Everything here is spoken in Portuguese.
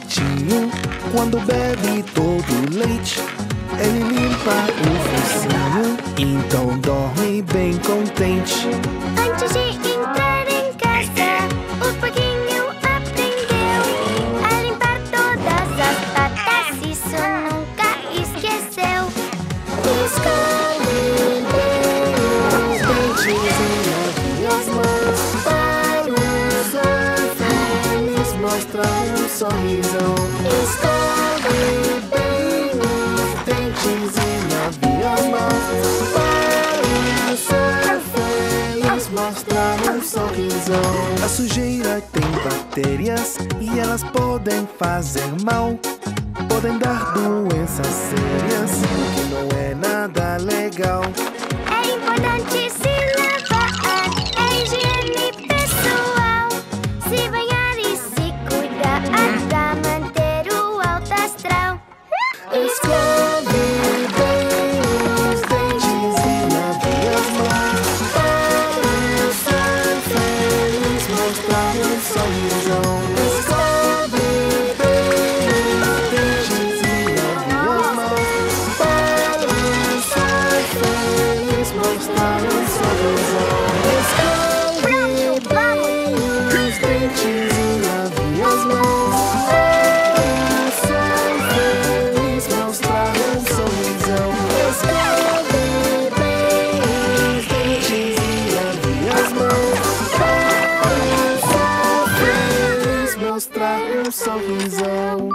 certinho. Quando bebe todo o leite, ele limpa o focinho. Então dorme bem contente. Antes de entrar em casa, o porquinho aprendeu a limpar todas as patas. Isso nunca esqueceu. Escove bem os dentes e lave as mãos. Para o ser feliz, mostrar um sorrisão. Escove bem os dentes e lave as mãos. Para o ser feliz, mostrar um sorrisão. A sujeira tem bactérias e elas podem fazer mal. Podem dar doenças sérias, que não é nada legal. É importante se lavar, é higiene pessoal. Se banhar e se cuidar pra manter o alto astral. Escove bem os dentes e lave as mãos. Para ser feliz, mostrar um sorrisão. Escove bem os dentes e lave as mãos. Para ser feliz, mostrar um sorrisão. Escove bem os dentes e lave as mãos. Para ser feliz, mostrar um sorrisão. Escove bem os dentes e lave as mãos. Para ser feliz, mostrar um sorrisão.